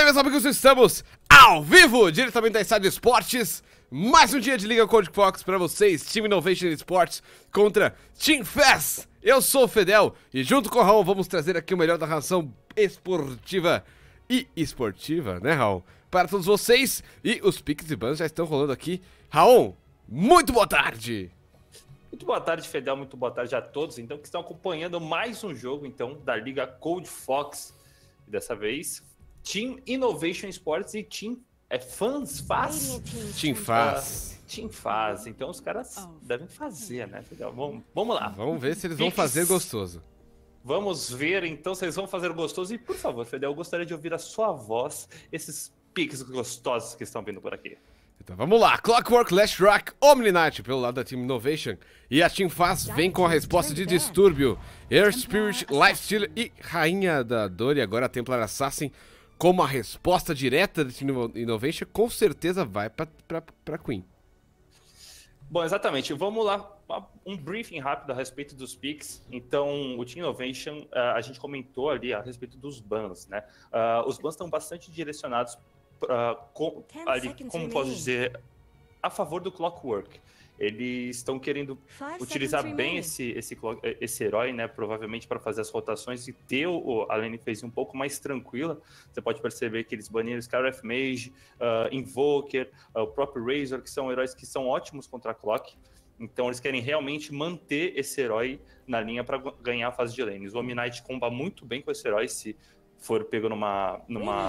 meus amigos, estamos ao vivo, diretamente da Inside Esportes. Mais um dia de Liga Code Fox pra vocês, Team Innovation Sports contra Team Fast. Eu sou o Fedel e junto com o Raul vamos trazer aqui o melhor da ração esportiva e esportiva, né, Raul? Para todos vocês, e os piques e bans já estão rolando aqui. Raul, muito boa tarde! Muito boa tarde, Fedel, muito boa tarde a todos, então, que estão acompanhando mais um jogo, então, da Liga Code Fox. E dessa vez, Team Innovation Sports e Team Fans Faz. Team Faz. Team Faz, então os caras devem fazer, né, Fedel? Vamos lá. Vamos ver se eles vão fazer gostoso. Vamos ver, então, se eles vão fazer gostoso. E, por favor, Fedel, eu gostaria de ouvir a sua voz, esses piques gostosos que estão vindo por aqui. Então vamos lá, Clockwork, Last Rock, Omni Knight pelo lado da Team Innovation. E a Team Faz vem com a resposta de Distúrbio, Air Spirit, Lifestealer e Rainha da Dor. E agora a Templar Assassin como a resposta direta da Team Innovation, com certeza vai pra Queen. Bom, exatamente. Vamos lá, um briefing rápido a respeito dos picks. Então, o Team Innovation, a gente comentou ali a respeito dos bans, né? Os bans estão bastante direcionados ali, como posso dizer, a favor do Clockwork. Eles estão querendo utilizar bem esse herói, né? Provavelmente para fazer as rotações e ter a lane phase um pouco mais tranquila. Você pode perceber que eles baniram Scarlet Mage, Invoker, o próprio Razor, que são heróis que são ótimos contra a Clock. Então eles querem realmente manter esse herói na linha para ganhar a fase de lanes. O Omni Knight comba muito bem com esse herói se for pego numa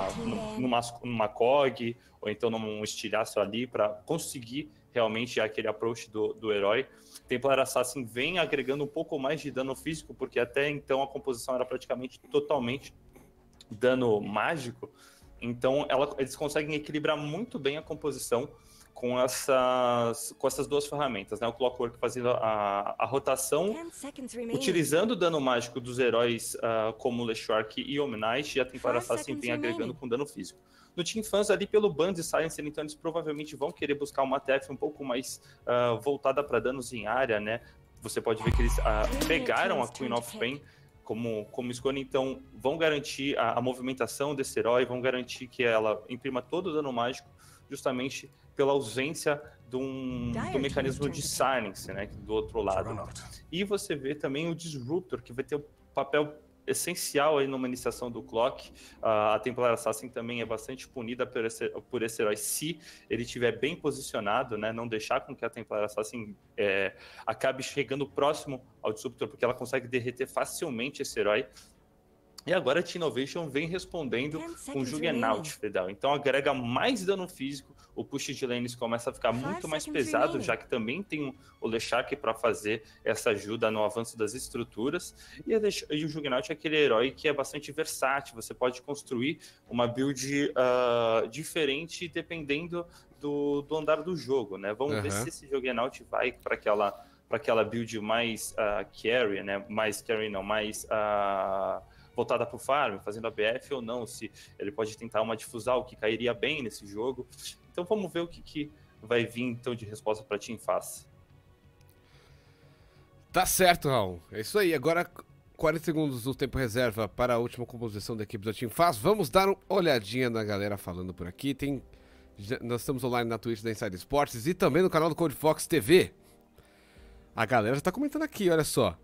COG, ou então num estilhaço ali, para conseguir realmente aquele approach do herói. Templar Assassin vem agregando um pouco mais de dano físico, porque até então a composição era praticamente totalmente dano mágico. Então eles conseguem equilibrar muito bem a composição com essas duas ferramentas, né? O Clockwork fazendo a rotação, utilizando o dano mágico dos heróis como Leshurk e Omni Knight, e a Templar Assassin vem agregando com dano físico. No Team Fans, ali pelo Band e Silencer, então eles provavelmente vão querer buscar uma TF um pouco mais voltada para danos em área, né? Você pode ver que eles pegaram a Queen of Pain como escolha, então vão garantir a movimentação desse herói, vão garantir que ela imprima todo o dano mágico, justamente pela ausência do mecanismo de silence, né, do outro lado. E você vê também o Disruptor, que vai ter um papel essencial aí numa iniciação do Clock. A Templar Assassin também é bastante punida por esse herói, se ele estiver bem posicionado, né, não deixar com que a Templar Assassin acabe chegando próximo ao Disruptor, porque ela consegue derreter facilmente esse herói. E agora a Team Innovation vem respondendo com Juggernaut, Fedel. Então agrega mais dano físico, o push de lanes começa a ficar muito mais pesado, já que também tem o Leshurk para fazer essa ajuda no avanço das estruturas. E o Juggernaut é aquele herói que é bastante versátil, você pode construir uma build diferente dependendo do andar do jogo, né? Vamos ver se esse Juggernaut vai para aquela build mais carry, né? Mais voltada para o farm, fazendo a BF ou não, se ele pode tentar uma difusal que cairia bem nesse jogo. Então vamos ver o que vai vir então de resposta para Team Faz. Tá certo, Raul. É isso aí. Agora 40 segundos do tempo reserva para a última composição da equipe da Team Faz. Vamos dar uma olhadinha na galera falando por aqui. Nós estamos online na Twitch da Inside Esportes e também no canal do Code Fox TV. A galera já tá comentando aqui, olha só.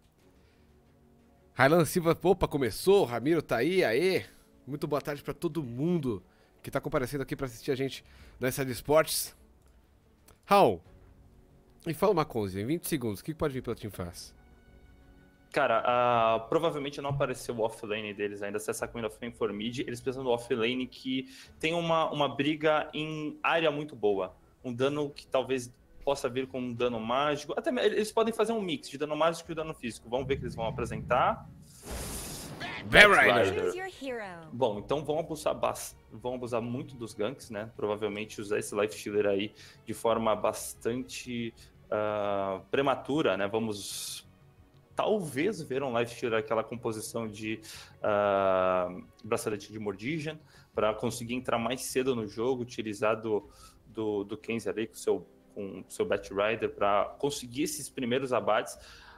Railan Silva, opa, começou, Ramiro tá aí, aê. Muito boa tarde pra todo mundo que tá comparecendo aqui pra assistir a gente na Inside Esportes. Raul, me fala uma coisa, em 20 segundos, o que pode vir pela Team Faz? Cara, provavelmente não apareceu o offlane deles ainda, se essa Queen of Pain for mid, eles precisam do offlane que tem uma briga em área muito boa, um dano que talvez possa vir com um dano mágico. Até eles podem fazer um mix de dano mágico e dano físico. Vamos ver o que eles vão apresentar. Batrider. Bom, então vão abusar muito dos ganks, né? Provavelmente usar esse Lifestealer aí de forma bastante prematura, né? Vamos talvez ver um Lifestealer, aquela composição de bracelete de Mordigen, para conseguir entrar mais cedo no jogo, utilizar do Kenzie ali com o seu Batrider para conseguir esses primeiros abates.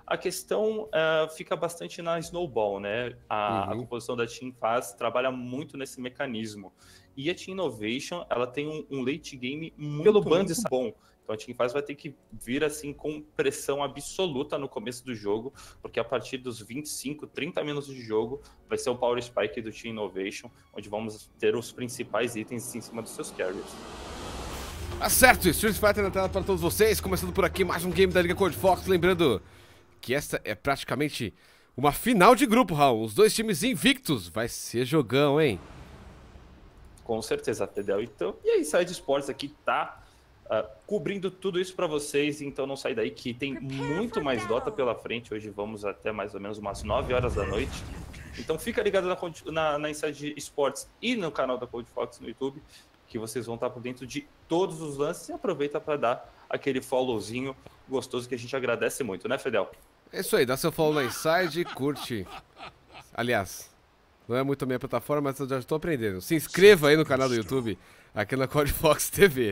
A questão fica bastante na snowball, né? A composição da Team Faz trabalha muito nesse mecanismo. E a Team Innovation, ela tem um late game muito bom. Então a Team Faz vai ter que vir assim com pressão absoluta no começo do jogo, porque a partir dos 25, 30 minutos de jogo vai ser o Power Spike do Team Innovation, onde vamos ter os principais itens em cima dos seus carriers. Tá certo, Street Fighter na tela para todos vocês, começando por aqui mais um game da Liga Code Fox, lembrando que essa é praticamente uma final de grupo, Raul, os dois times invictos, vai ser jogão, hein? Com certeza, Fedel. Então, e a Inside Sports aqui tá cobrindo tudo isso para vocês, então não sai daí que tem muito mais Dota pela frente, hoje vamos até mais ou menos umas 9 horas da noite, então fica ligado na Inside Sports e no canal da Code Fox no YouTube, que vocês vão estar por dentro de todos os lances e aproveita para dar aquele followzinho gostoso que a gente agradece muito, né, Fedel? É isso aí, dá seu follow na Inside e curte. Aliás, não é muito a minha plataforma, mas eu já estou aprendendo. Se inscreva aí no canal do YouTube, aqui na Code Fox TV.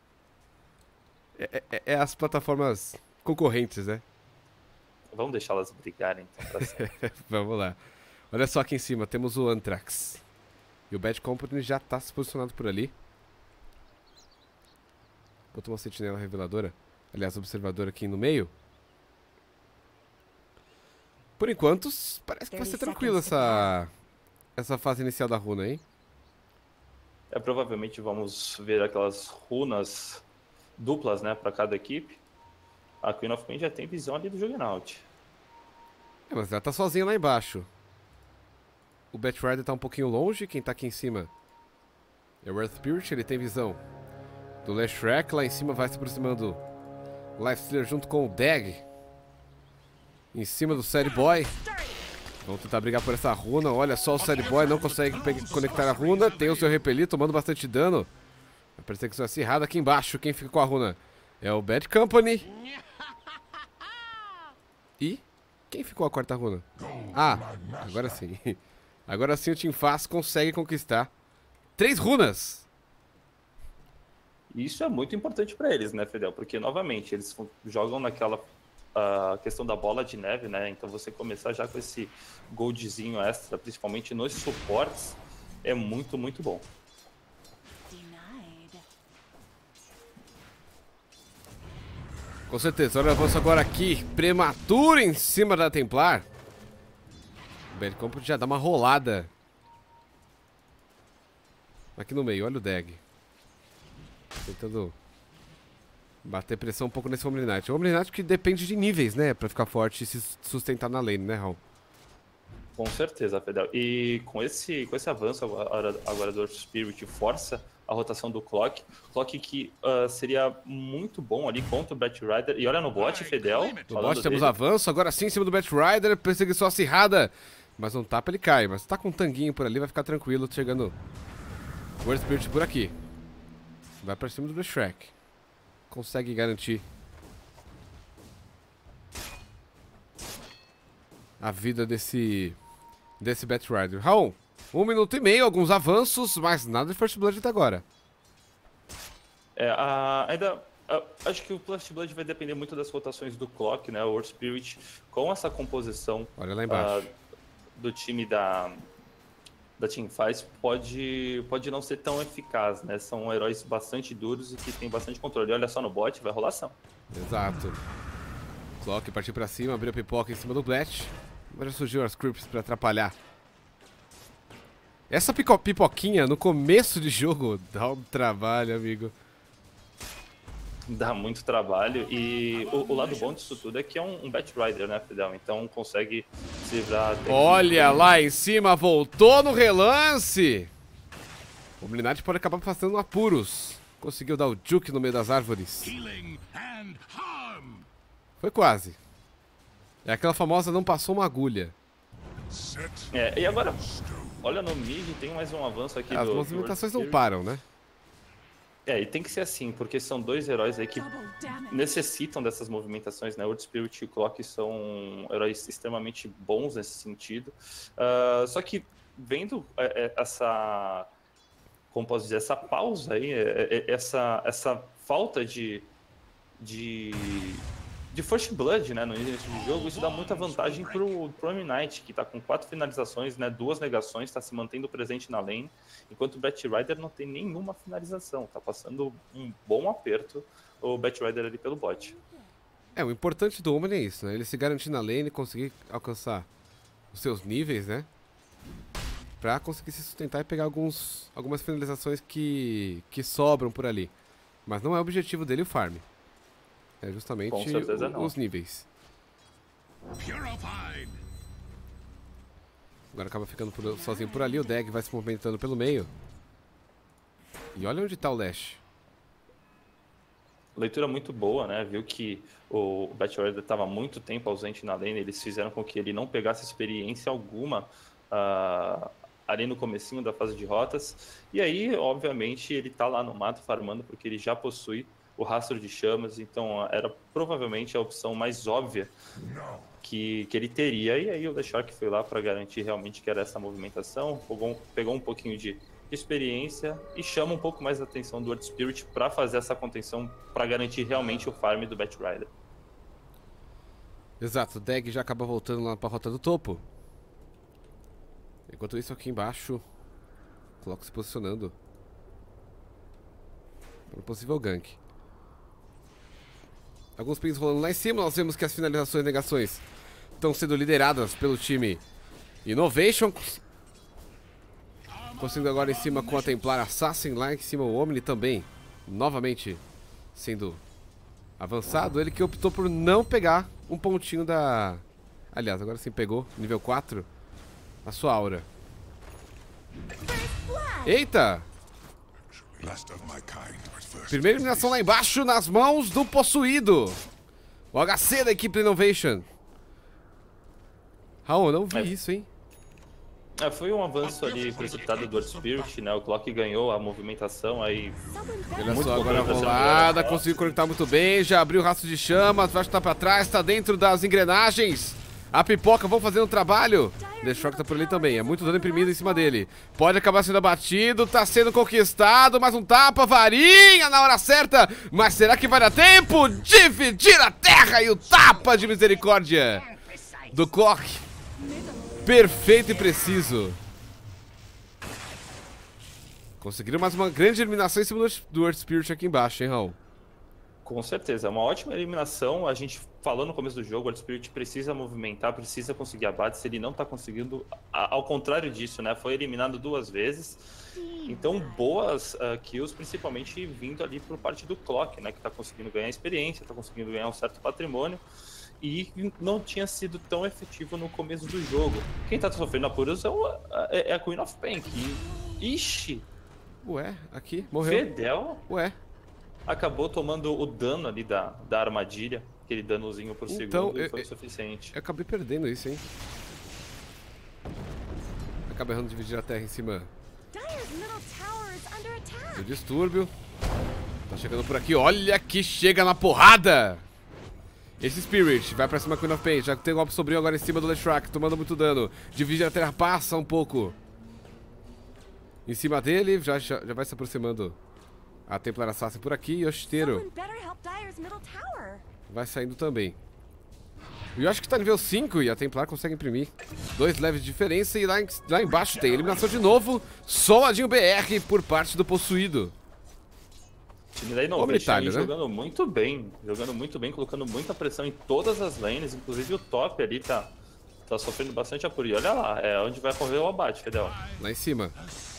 É as plataformas concorrentes, né? Vamos deixá-las brigarem, então, Vamos lá. Olha só aqui em cima, temos o Anthrax. E o Bad Company já está se posicionado por ali. Botou uma sentinela reveladora. Aliás, observador aqui no meio. Por enquanto, parece que vai ser tranquilo essa fase inicial da runa, hein? Provavelmente vamos ver aquelas runas duplas, né, para cada equipe. A Queen of Pain já tem visão ali do Juggernaut. Mas ela tá sozinha lá embaixo. O Batrider tá um pouquinho longe. Quem tá aqui em cima é o Earth Spirit, ele tem visão do Leshrac. Lá em cima vai se aproximando o Lifestealer junto com o Dag. Em cima do Sad Boy. Vamos tentar brigar por essa runa. Olha só, o Sad Boy não consegue conectar a runa. Tem o seu repelir, tomando bastante dano. A perseguição acirrada aqui embaixo. Quem fica com a runa é o Bad Company. E quem ficou a quarta runa? Ah, agora sim. Agora sim o Team Faz consegue conquistar 3 runas. Isso é muito importante para eles, né, Fidel? Porque, novamente, eles jogam naquela questão da bola de neve, né? Então você começar já com esse goldzinho extra, principalmente nos suportes, é muito, muito bom. Com certeza, olha o avanço agora aqui, prematuro em cima da Templar. O Bad Company já dá uma rolada aqui no meio, olha o Dag. Tentando bater pressão um pouco nesse Hombre Knight. O Hombre Knight que depende de níveis, né, pra ficar forte e se sustentar na lane, né, Raul? Com certeza, Fedel. E com esse avanço agora do Earth Spirit força a rotação do Clock. Clock que seria muito bom ali contra o Batrider. E olha no bot, Fedel. No bot temos avanço, agora sim em cima do Batrider, perseguição acirrada. Mas um tapa ele cai, mas tá com um tanguinho por ali, vai ficar tranquilo, chegando o Earth Spirit por aqui. Vai pra cima do Shrek. Consegue garantir a vida desse Batrider. Raul, 1 minuto e meio, alguns avanços, mas nada de First Blood até agora. Acho que o First Blood vai depender muito das rotações do Clock, né? O Earth Spirit com essa composição. Olha lá embaixo. Do time da Team Faz pode não ser tão eficaz, né? São heróis bastante duros e que tem bastante controle. Olha só no bot, vai rolar ação. Exato. Clock partiu pra cima, abriu a pipoca em cima do Blat. Agora surgiu as creeps pra atrapalhar. Essa pipoquinha no começo de jogo dá um trabalho, amigo. Dá muito trabalho e o lado bom disso tudo é que é um Batrider, né, Fidel? Então consegue se livrar... Olha lá em cima, voltou no relance! O Blinat pode acabar passando apuros. Conseguiu dar o juke no meio das árvores. Foi quase. É aquela famosa não passou uma agulha. E agora, olha no mid, tem mais um avanço aqui As movimentações não param, né? E tem que ser assim, porque são dois heróis aí que necessitam dessas movimentações, né? O Earth Spirit e o Clock são heróis extremamente bons nesse sentido. Só que vendo essa, como posso dizer, essa pausa aí, essa falta de de First Blood, né, no início do jogo, isso dá muita vantagem pro M-Knight, que tá com 4 finalizações, né, 2 negações, tá se mantendo presente na lane, enquanto o Batrider não tem nenhuma finalização, tá passando um bom aperto o Batrider ali pelo bot. O importante do Omen é isso, né? Ele se garantir na lane, conseguir alcançar os seus níveis, né? Pra conseguir se sustentar e pegar algumas finalizações que sobram por ali. Mas não é o objetivo dele o farm. É justamente os níveis. Agora acaba ficando sozinho por ali. O Deg vai se movimentando pelo meio. E olha onde tá o Lash. Leitura muito boa, né? Viu que o Batrider estava muito tempo ausente na lane. Eles fizeram com que ele não pegasse experiência alguma ali no comecinho da fase de rotas. E aí, obviamente, ele tá lá no mato farmando porque ele já possui o rastro de chamas. Então, era provavelmente a opção mais óbvia que ele teria. E aí o LeShark foi lá para garantir realmente que era essa movimentação. Pegou um pouquinho de experiência e chama um pouco mais a atenção do Earth Spirit para fazer essa contenção, para garantir realmente o farm do Batrider. Exato, o Deg já acaba voltando lá para a rota do topo. Enquanto isso, aqui embaixo, Clock se posicionando para um possível gank. Alguns pings rolando lá em cima. Nós vemos que as finalizações e negações estão sendo lideradas pelo time Innovation. Conseguindo agora em cima com a Templar Assassin. Lá em cima o Omni também, novamente sendo avançado. Ele que optou por não pegar um pontinho da... Aliás, agora sim pegou, nível 4, a sua aura. Eita! Primeira eliminação lá embaixo nas mãos do possuído. O HC da equipe Innovation. Raul, não vi isso, hein? Foi um avanço ali precipitado do Earth Spirit, né? O Clock ganhou a movimentação aí. Olha só, agora a rolada, conseguiu conectar muito bem, já abriu o rastro de chamas, vai chutar pra trás, tá dentro das engrenagens. A pipoca vão fazendo o trabalho. The Shock tá por ali também, é muito dano imprimido em cima dele. Pode acabar sendo abatido, tá sendo conquistado, mais um tapa, varinha na hora certa. Mas será que vai dar tempo? Dividir a terra e o tapa de misericórdia do Clock. Perfeito e preciso. Conseguiram mais uma grande eliminação em cima do Earth Spirit aqui embaixo, hein, Raul? Com certeza, é uma ótima eliminação. A gente falou no começo do jogo, o Earth Spirit precisa movimentar, precisa conseguir abates. Ele não tá conseguindo, ao contrário disso, né? Foi eliminado 2 vezes. Então, boas kills, principalmente vindo ali por parte do Clock, né? Que tá conseguindo ganhar experiência, tá conseguindo ganhar um certo patrimônio. E não tinha sido tão efetivo no começo do jogo. Quem tá sofrendo apuros é a Queen of Pain, que... Ixi! Ué, aqui, morreu. Fedel? Ué. Acabou tomando o dano ali da armadilha. Aquele danozinho por segundo, e foi o suficiente. Eu acabei perdendo isso, hein? Acaba errando dividir a terra em cima do distúrbio. Tá chegando por aqui, olha que chega na porrada! Esse Spirit vai pra cima da Queen of Pain. Já tem um golpe sombrio agora em cima do LeShark, tomando muito dano. Divide a terra, passa um pouco em cima dele, já vai se aproximando a Templar Assassin por aqui. E o Yoshiteru vai saindo também. E eu acho que tá nível 5 e a Templar consegue imprimir 2 levels de diferença. E lá embaixo tem eliminação de novo. Soladinho BR por parte do possuído. O time da Innovation jogando muito bem, colocando muita pressão em todas as lanes, inclusive o top ali tá sofrendo bastante apurio. Olha lá, é onde vai correr o abate, Fedel. Lá em cima.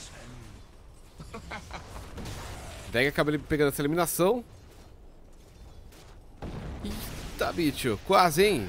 Deg acaba pegando essa eliminação. Eita, bicho, quase, hein?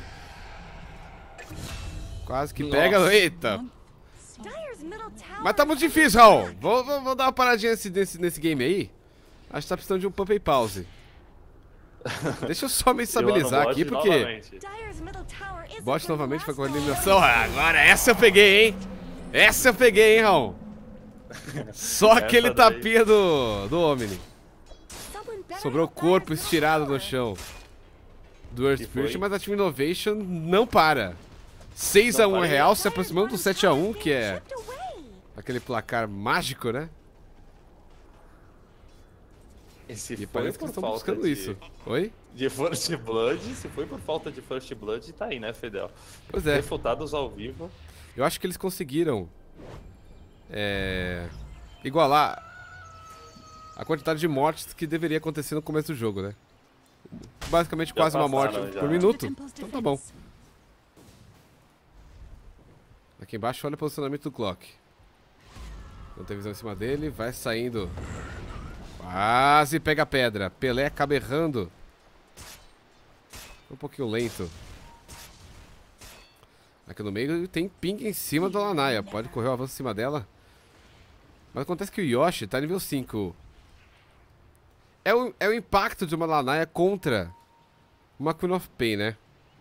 Quase que pega. Eita! Mas tá muito difícil, Raul. Vou dar uma paradinha nesse game aí. Acho que tá precisando de um pump e pause. Deixa eu só me estabilizar aqui, porque... Bot novamente foi com a eliminação. Agora essa eu peguei, hein? Essa eu peguei, hein, Raul? Só aquele tapinha do Omni. Sobrou o corpo estirado no chão do Earth Spirit, mas a Team Innovation não para. 6-1 real, se aproximando do 7-1, que é aquele placar mágico, né? E se E foi parece que por eles estão falta buscando isso. Oi? de First Blood, se foi por falta de First Blood, tá aí, né, Fidel? Pois é. Refutados ao vivo. Eu acho que eles conseguiram igualar a quantidade de mortes que deveria acontecer no começo do jogo, né? Basicamente quase uma morte passaram, já. por minuto. Então tá bom. Aqui embaixo olha o posicionamento do Clock. Não tem visão em cima dele, vai saindo. Quase pega a pedra. Pelé acaba errando. Um pouquinho lento. Aqui no meio tem ping em cima da Lanaya. Pode correr o avanço em cima dela. Mas acontece que o Yoshi tá nível 5. É o impacto de uma Lanaya contra uma Queen of Pain, né?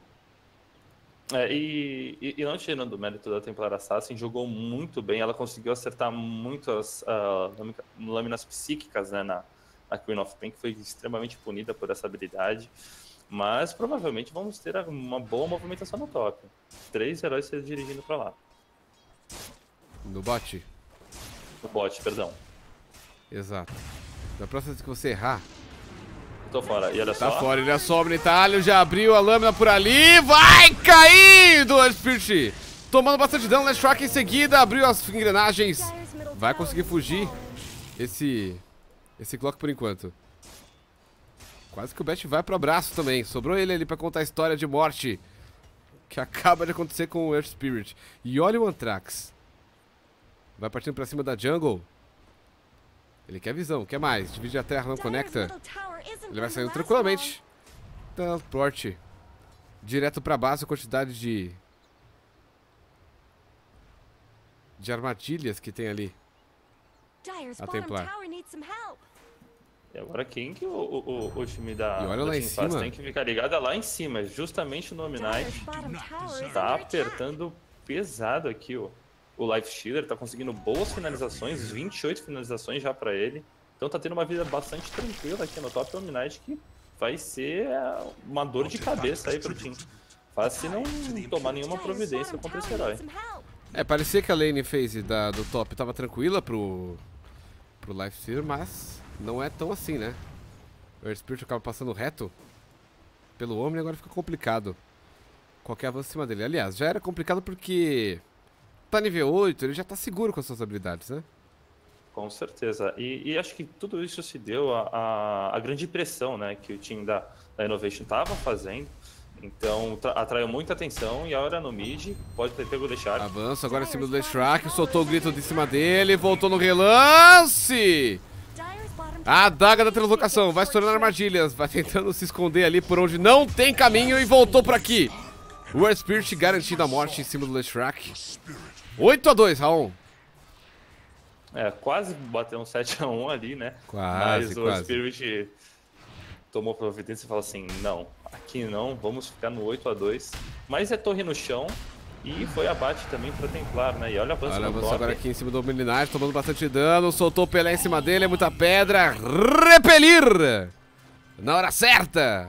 E não tirando o mérito da Templar Assassin, jogou muito bem. Ela conseguiu acertar muitas lâminas psíquicas, né, na Queen of Pain, que foi extremamente punida por essa habilidade. Mas provavelmente vamos ter uma boa movimentação no top. 3 heróis se dirigindo pra lá. No bot. No bot, perdão. Exato. Da próxima vez que você errar... Tô fora. E olha Tá só. fora, ele assobra Itália, já abriu a lâmina por ali, vai cair do Spirit. Tomando bastante dano, Last Shark em seguida, abriu as engrenagens. Vai conseguir fugir esse Clock por enquanto. Quase que o Bet vai pro abraço também. Sobrou ele ali pra contar a história de morte que acaba de acontecer com o Earth Spirit. E olha o Anthrax. Vai partindo pra cima da jungle. Ele quer visão, quer mais. Divide a terra, não conecta. Ele vai saindo tranquilamente. Transporte. Direto pra base, a quantidade de armadilhas que tem ali. A Templar. E agora quem que o time da E olha lá Team em Fast cima. tem que ficar ligado é lá em cima, justamente no Omnight. Tá apertando pesado aqui o Life Stealer, tá conseguindo boas finalizações, 28 finalizações já pra ele. Então tá tendo uma vida bastante tranquila aqui no top Omnight, que vai ser uma dor de cabeça aí pro time. Faz se não tomar nenhuma providência contra esse herói. Parecia que a lane phase do top tava tranquila pro Life Stealer, mas não é tão assim, né? O Earth Spirit acaba passando reto pelo Omni, agora fica complicado qualquer avanço em cima dele. Aliás, já era complicado porque tá nível 8, ele já tá seguro com as suas habilidades, né? Com certeza. E acho que tudo isso se deu a grande pressão, né, que o time da Innovation tava fazendo. Então atraiu muita atenção e a hora no mid pode ter pego o Leshak. Avanço agora em cima do Leshak, soltou o grito de cima dele, voltou no relance. A adaga da translocação, vai estourando armadilhas, vai tentando se esconder ali por onde não tem caminho e voltou por aqui. O Earth Spirit garantindo a morte em cima do Leshak. 8-2, Raon. Quase bateu um 7-1 ali, né? Quase, mas o Spirit tomou providência e falou assim, não, aqui não, vamos ficar no 8-2. Mas é torre no chão e foi abate também pra Templar, né? E olha o avanço no top. Agora aqui em cima do Omninar, tomando bastante dano, soltou o Pelé em cima dele, é muita pedra. Repelir! Na hora certa!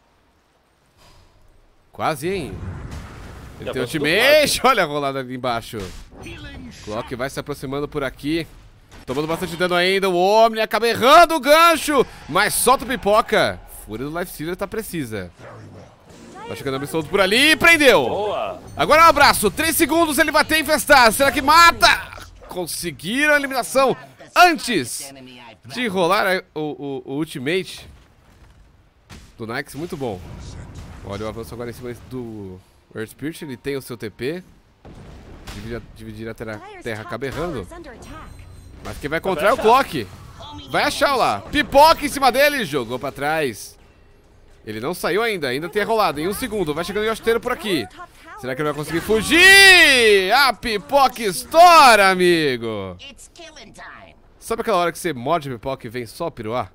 Quase, hein? Ele tem ultimate, olha a rolada ali embaixo. Clock vai se aproximando por aqui. Tomando bastante dano ainda. O Omni acaba errando o gancho. Mas solta o pipoca. Fúria do Life Stealer tá precisa. Tá chegando absoluto por ali e prendeu. Boa. Agora um abraço. 3 segundos ele vai ter infestar. Será que mata? Conseguiram a eliminação antes de rolar o ultimate do Nyx. Muito bom. Olha o avanço agora em cima do Earth Spirit. Ele tem o seu TP. Dividir a terra acaba errando. Mas quem vai encontrar é o Clock. Vai achar lá. Pipoca em cima dele. Jogou pra trás. Ele não saiu ainda tem a rolada. Em 1 segundo. Vai chegando o Yoshteiro por aqui. Será que ele vai conseguir fugir? A pipoca estoura, amigo. Sabe aquela hora que você morde a pipoca e vem só piruar?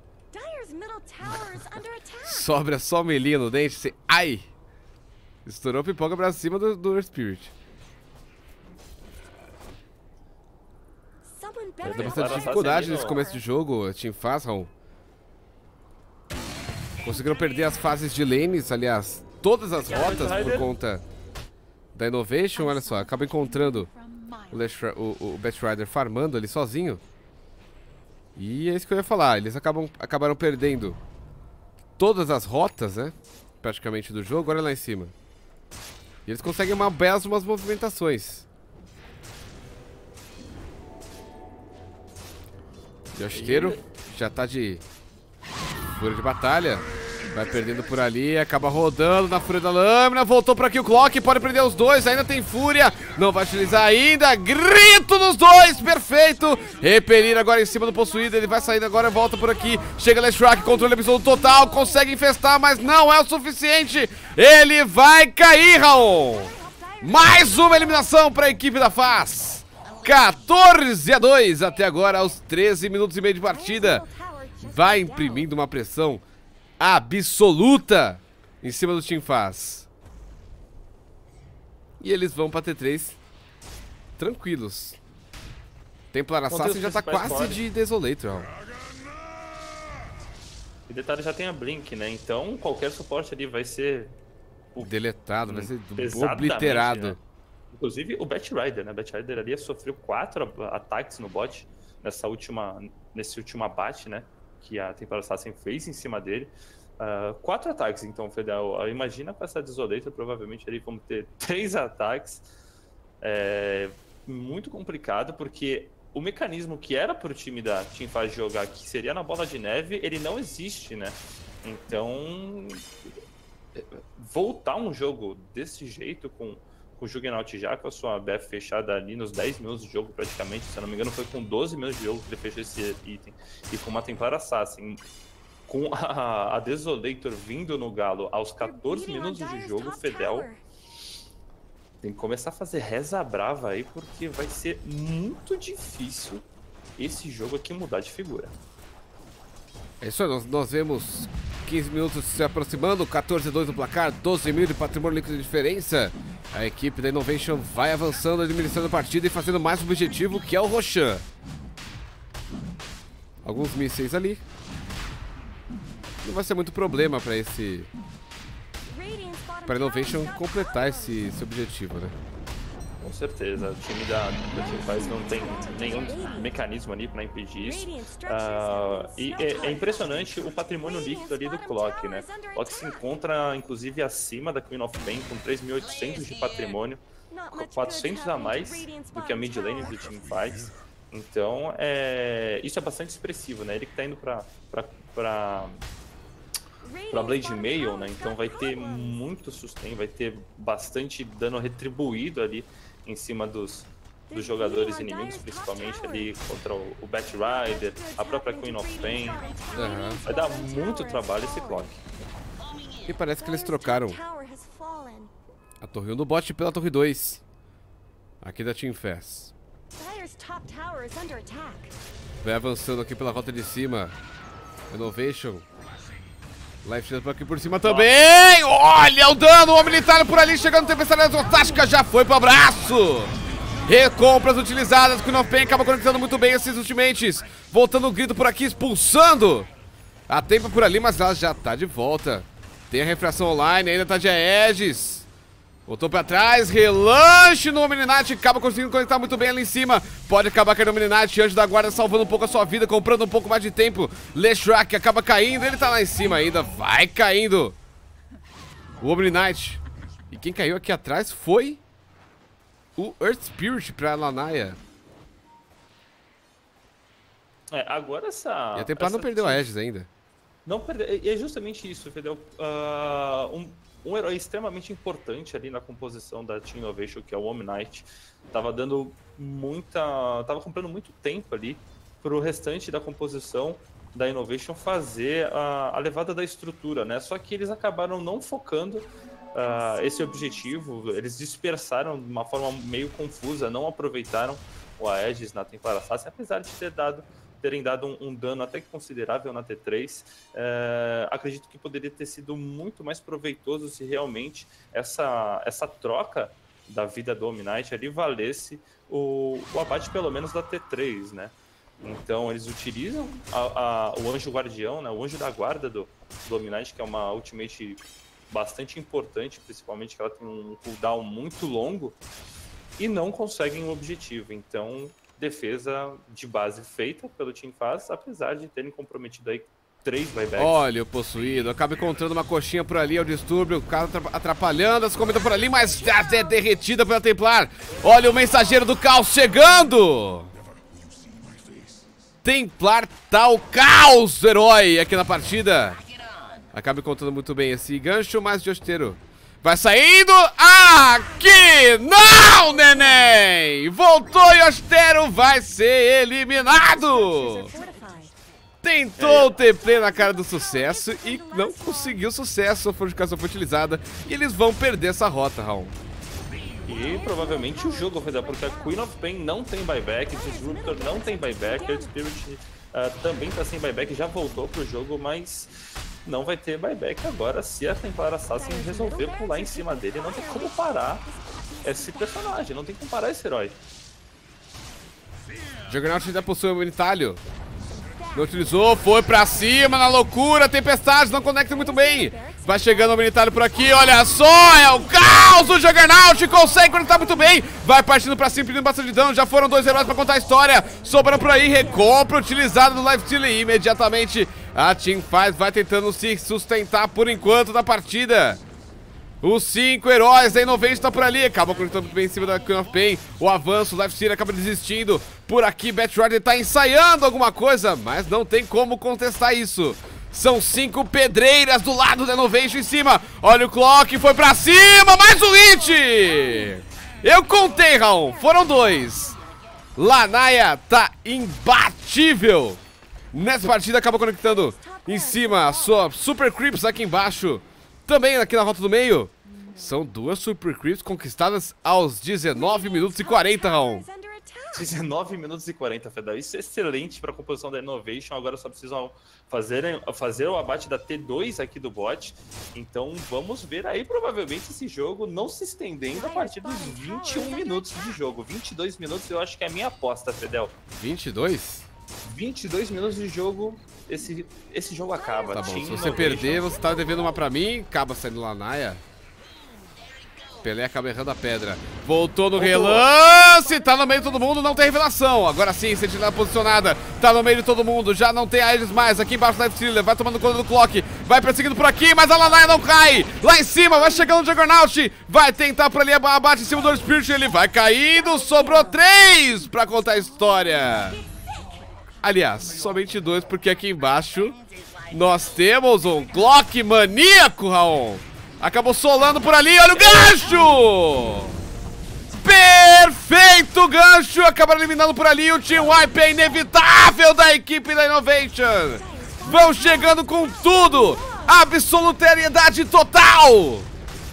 Sobra só melinha no dente. Você... Ai! Estourou a pipoca pra cima do Earth Spirit. Tem bastante dificuldade nesse começo de jogo, o Team Fast, Raul. Conseguiram perder as fases de lanes, aliás, todas as rotas por conta da Innovation. Olha só, acaba encontrando o Bat Rider farmando ali sozinho. E é isso que eu ia falar, eles acabaram perdendo todas as rotas, né? Praticamente do jogo, olha lá em cima. E eles conseguem umas movimentações. Yoshiteru já tá de fúria de batalha. Vai perdendo por ali, acaba rodando na fúria da lâmina. Voltou por aqui o Clock, pode prender os dois. Ainda tem fúria, não vai utilizar ainda. Grito nos dois, perfeito. Repelir agora em cima do possuído. Ele vai saindo agora, volta por aqui. Chega Leshrac, controle absoluto total. Consegue infestar, mas não é o suficiente. Ele vai cair, Raon. Mais uma eliminação para a equipe da FaZe. 14-2 até agora, aos 13 minutos e meio de partida. Vai imprimindo uma pressão absoluta em cima do Team FaZe. E eles vão pra T3 tranquilos. Templar Assassin já tá quase de Desolator. E detalhe, já tem a Blink, né? Então qualquer suporte ali vai ser deletado, vai ser obliterado, né? Inclusive o Batrider, né? O Batrider ali sofreu 4 ataques no bot nesse último abate, né? Que a Templar Assassin fez em cima dele. 4 ataques, então, Fedel. Imagina com essa Desolator, provavelmente ali vamos ter 3 ataques. Muito complicado, porque o mecanismo que era para o time da Team FaZe jogar, que seria na bola de neve, ele não existe, né? Então, voltar um jogo desse jeito, com o Juggernaut já com a sua BF fechada ali nos 10 minutos de jogo praticamente, se eu não me engano foi com 12 minutos de jogo que ele fechou esse item, e com uma Templar Assassin, com a Desolator vindo no galo aos 14 minutos de jogo, o Fedel tem que começar a fazer reza brava aí, porque vai ser muito difícil esse jogo aqui mudar de figura. É isso aí, nós vemos 15 minutos se aproximando, 14-2 no placar, 12 mil de patrimônio líquido de diferença. A equipe da Innovation vai avançando, administrando a partida e fazendo mais um objetivo, que é o Roshan. Alguns mísseis ali. Não vai ser muito problema para a Innovation completar esse objetivo, né? Com certeza, o time da Team FaZe não tem nenhum mecanismo ali para impedir isso. E é impressionante o patrimônio líquido ali do Clock, né? O Clock se encontra, inclusive, acima da Queen of Pain, com 3.800 de patrimônio, 400 a mais do que a mid lane do Team FaZe. Então, isso é bastante expressivo, né? Ele que tá indo para Blade Mail, né? Então vai ter muito sustain, vai ter bastante dano retribuído ali em cima dos jogadores inimigos, principalmente ali contra o Batrider, a própria Queen of Pain. Vai dar muito trabalho esse Clock. E parece que eles trocaram a torre 1 do bot pela torre 2 aqui da Team FaZe. Vai avançando aqui pela rota de cima. Innovation. Life Shield por aqui por cima também. Olha o dano, o militar por ali, chegando, tempestade exotástica, já foi pro abraço. Recompras utilizadas, Queen of Pain acaba conectando muito bem esses ultimates. Voltando o grito por aqui, expulsando a Tempa por ali, mas ela já tá de volta. Tem a refração online, ainda tá de Aegis. Voltou pra trás, relanche no Omni-Knight, acaba conseguindo conectar muito bem ali em cima. Pode acabar caindo o Omni-Knight, Anjo da Guarda salvando um pouco a sua vida, comprando um pouco mais de tempo. Leshrac acaba caindo, ele tá lá em cima ainda, vai caindo o Omni-Knight. E quem caiu aqui atrás foi o Earth Spirit pra Lanaya. Agora essa... E a Templar não perdeu a Aegis ainda. Não perdeu, é justamente isso, Fedel. Um herói extremamente importante ali na composição da Team Innovation, que é o Omni-Knight, tava comprando muito tempo ali pro restante da composição da Innovation fazer a levada da estrutura, né? Só que eles acabaram não focando esse objetivo, eles dispersaram de uma forma meio confusa, não aproveitaram o Aegis na Templar Assassin, apesar de terem dado um dano até que considerável na T3. Acredito que poderia ter sido muito mais proveitoso se realmente essa troca da vida do Omni-Knight ali valesse o abate pelo menos da T3, né? Então eles utilizam o Anjo Guardião, né? O Anjo da Guarda do Omni-Knight, que é uma ultimate bastante importante, principalmente que ela tem um cooldown muito longo, e não conseguem o objetivo. Então defesa de base feita pelo Team Faz, apesar de terem comprometido aí 3 buybacks. Olha o possuído, acaba encontrando uma coxinha por ali, é o distúrbio, o cara atrapalhando as comidas por ali, mas já é derretida pela Templar. Olha o mensageiro do caos chegando! Templar tá o caos, herói, aqui na partida. Acaba encontrando muito bem esse gancho, mas Josteiro vai saindo. Aqui! Não, neném! Voltou Josteiro, vai ser eliminado! Tentou o TP na cara do sucesso e não conseguiu sucesso. A fortificação foi utilizada e eles vão perder essa rota, Raul. E provavelmente o jogo vai dar, porque a Queen of Pain não tem buyback, o Disruptor não tem buyback, Earth Spirit também tá sem buyback, já voltou pro jogo, mas não vai ter buyback agora se a Templar Assassin resolver pular em cima dele. Não tem como parar esse personagem, não tem como parar esse herói. Juggernaut ainda possui o Minitalho. Não utilizou, foi pra cima na loucura. Tempestade não conecta muito bem. Vai chegando o Minitalho por aqui, olha só, é o caos. O Juggernaut consegue conectar muito bem. Vai partindo pra cima, pedindo bastante dano. Já foram 2 heróis pra contar a história. Sobrando por aí, recompra utilizado no Lifesteal. E imediatamente a Team Faz vai tentando se sustentar por enquanto da partida. Os 5 heróis da Innovation tá por ali. Acaba conectando muito bem em cima da Queen of Pain. O avanço, o Lifesteal acaba desistindo. Por aqui, Batrider tá ensaiando alguma coisa, mas não tem como contestar isso. São 5 pedreiras do lado da Innovation em cima. Olha o Clock, foi pra cima, mais um hit! Eu contei, Raul, foram 2. Lanaya tá imbatível. Nessa partida acaba conectando em cima a sua Super Creeps aqui embaixo. Também aqui na rota do meio. São 2 Super Creeps conquistadas aos 19 minutos e 40, Raul. 19 minutos e 40, Fedel. Isso é excelente para a composição da Innovation. Agora só precisam fazer o abate da T2 aqui do bot. Então vamos ver aí, provavelmente, esse jogo não se estendendo a partir dos 21 minutos de jogo. 22 minutos eu acho que é a minha aposta, Fedel. 22? 22 minutos de jogo, esse jogo acaba. Tá bom, Team se você Innovation. perder, você tá devendo uma pra mim. Acaba saindo Lanaya. Pelé acaba errando a pedra. Voltou no relance, tá no meio de todo mundo, não tem revelação. Agora sim, sentinela posicionada, tá no meio de todo mundo, já não tem Aegis mais. Aqui embaixo da Lifesteal, vai tomando conta do Clock. Vai perseguindo por aqui, mas a Lanaya não cai. Lá em cima, vai chegando o Juggernaut. Vai tentar por ali, abate em cima do Earth Spirit. Ele vai caindo, sobrou 3 pra contar a história. Aliás, somente 2, porque aqui embaixo nós temos um Clock maníaco, Raul. Acabou solando por ali, olha o gancho! Perfeito gancho! Acabaram eliminando por ali o Team Wipe, é inevitável da equipe da Innovation. Vão chegando com tudo! Absolutariedade total!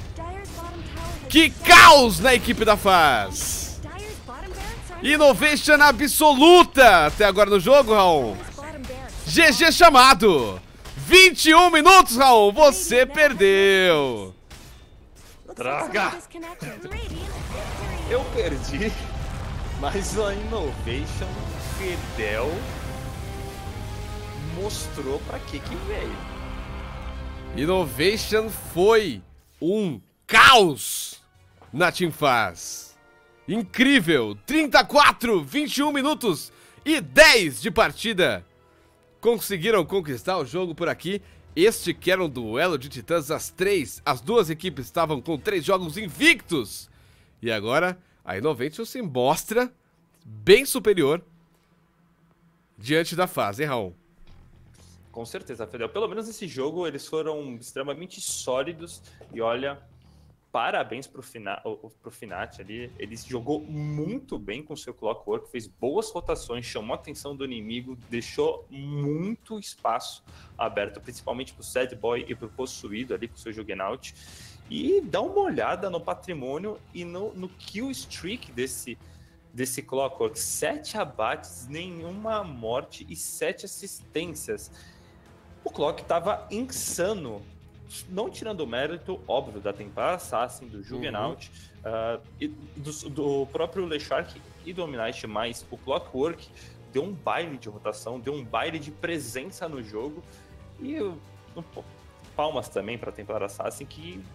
Que caos na equipe da Faz! Innovation absoluta até agora no jogo, Raul. GG chamado! 21 minutos, Raul, você perdeu. Droga! Eu perdi, mas a Innovation Fedel mostrou pra que veio. Innovation foi um caos na Team Faz. Incrível, 34, 21 minutos e 10 de partida. Conseguiram conquistar o jogo por aqui. Este que era um duelo de titãs. As duas equipes estavam com 3 jogos invictos. E agora a Innovation se mostra bem superior diante da Faz, hein, Raul? Com certeza, Fedel. Pelo menos nesse jogo eles foram extremamente sólidos. E olha, parabéns pro Finat ali. Ele jogou muito bem com o seu Clockwork, fez boas rotações, chamou a atenção do inimigo, deixou muito espaço aberto, principalmente pro Sad Boy e pro Possuído ali com o seu Juggernaut. E dá uma olhada no patrimônio e no kill streak desse Clockwork. 7 abates, nenhuma morte e 7 assistências. O Clock tava insano. Não tirando o mérito, óbvio, da Templar Assassin, do Juggernaut, e do próprio LeShark e do Omnight, mas o Clockwork deu um baile de rotação, deu um baile de presença no jogo. E palmas também para a Templar Assassin, que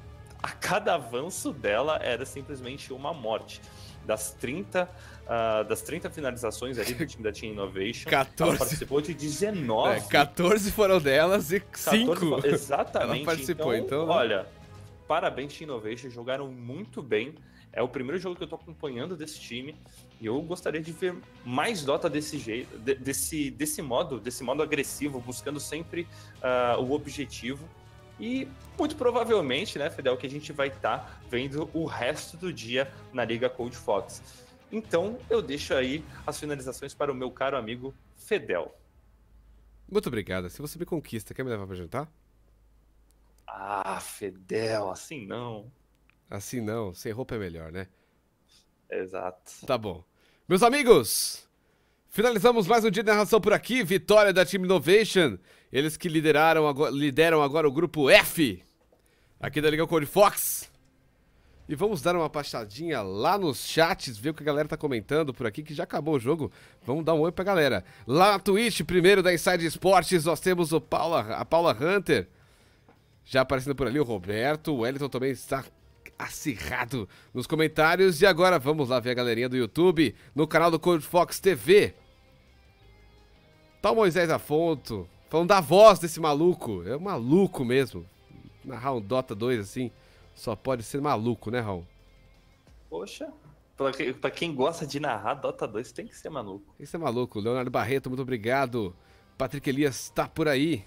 a cada avanço dela era simplesmente uma morte. Das 30 finalizações ali do time da Team Innovation, 14. ela participou de 19. 14 foram delas e 5 exatamente. ela participou, então, né? Olha, parabéns Team Innovation, jogaram muito bem. É o primeiro jogo que eu tô acompanhando desse time e eu gostaria de ver mais Dota desse jeito, desse modo agressivo, buscando sempre o objetivo. E muito provavelmente, né, Fidel, que a gente vai estar vendo o resto do dia na Liga Cold Fox. Então, eu deixo aí as finalizações para o meu caro amigo Fidel. Muito obrigado. Se você me conquista, quer me levar pra jantar? Ah, Fidel, assim não. Assim não, sem roupa é melhor, né? Exato. Tá bom. Meus amigos, finalizamos mais um dia de narração por aqui. Vitória da Team Innovation. Eles que lideram agora o grupo F aqui da Liga Cold Fox. E vamos dar uma passadinha lá nos chats, ver o que a galera tá comentando por aqui, que já acabou o jogo. Vamos dar um oi pra galera. Lá na Twitch, primeiro da Inside Esportes, nós temos a Paula Hunter. Já aparecendo por ali o Roberto. O Wellington também está acirrado nos comentários. E agora vamos lá ver a galerinha do YouTube, no canal do Cold Fox TV. Tá o Moisés Afonso falando da voz desse maluco. É um maluco mesmo. Narrar um Dota 2 assim, só pode ser maluco, né, Raul? Poxa, pra quem gosta de narrar Dota 2 tem que ser maluco. Tem que ser maluco. Leonardo Barreto, muito obrigado. Patrick Elias tá por aí.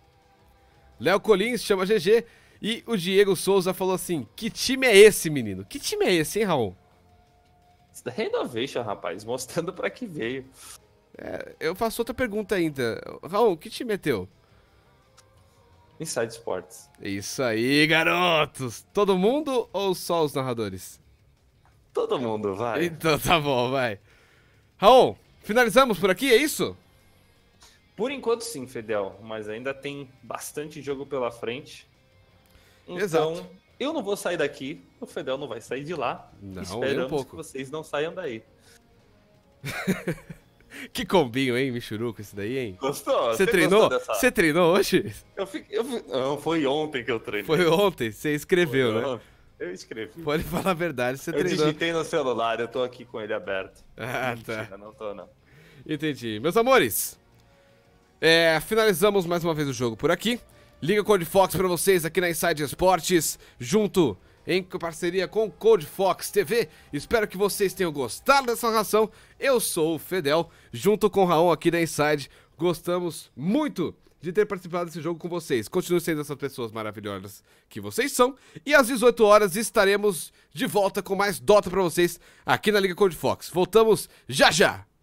Léo Colins chama GG. E o Diego Souza falou assim: que time é esse, menino? Que time é esse, hein, Raul? Isso da Renovation, rapaz, mostrando pra que veio. Eu faço outra pergunta ainda. Raul, que time é teu? Inside Sports. Isso aí, garotos! Todo mundo ou só os narradores? Todo mundo, vai. Então tá bom, vai. Raul, finalizamos por aqui, é isso? Por enquanto sim, Fidel, mas ainda tem bastante jogo pela frente. Então, exato. Eu não vou sair daqui, o Fidel não vai sair de lá. Não, esperamos nem um pouco. que vocês não saiam daí. Que combinho, hein, Michuruco, esse daí, hein? Gostou? Você treinou? Dessa... Você treinou hoje? Não, foi ontem que eu treinei. Foi ontem, você escreveu, né? Eu escrevi. Pode falar a verdade, você eu treinou. Eu digitei no celular, eu tô aqui com ele aberto. Ah, mentira, tá. Não tô, não. Entendi. Meus amores, finalizamos mais uma vez o jogo por aqui. Liga Cold Fox pra vocês aqui na Inside Esportes, junto em parceria com Cold Fox TV. Espero que vocês tenham gostado dessa narração. Eu sou o Fidel, junto com o Raul aqui da Inside. Gostamos muito de ter participado desse jogo com vocês. Continuem sendo essas pessoas maravilhosas que vocês são. E às 18 horas estaremos de volta com mais Dota pra vocês aqui na Liga Cold Fox. Voltamos já já!